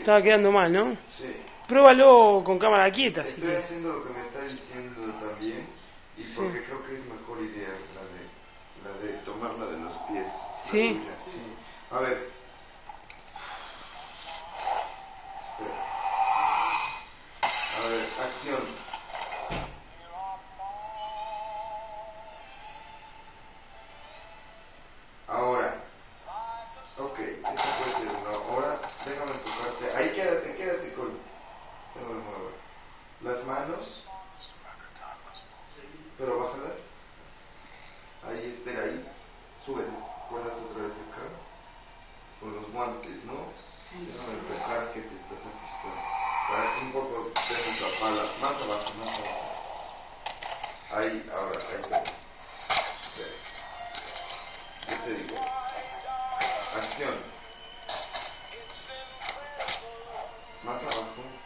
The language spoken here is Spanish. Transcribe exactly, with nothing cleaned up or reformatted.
estaba quedando mal, ¿no? Sí. Pruébalo con cámara quieta. Estoy Si haciendo lo que me está diciendo también y porque sí. creo que es mejor idea la de la de tomarla de los pies. Sí. La tuya, sí. A ver. Espera. A ver, acción. Ahora. Ok, esta puede ser una. Ahora, déjame enfocarte. Ahí quédate, quédate con. No me muevas. Las manos. Pero bájalas. Ahí, espera ahí. Súbelas. Ponlas otra vez acá. Con los guantes, ¿no? Sí. Déjame reflejar que te estás ajustando. Para que un poco dejes la pala. Más abajo, más abajo. Ahí, ahora, ahí está. Espera. Yo te digo. Acción. Más abajo.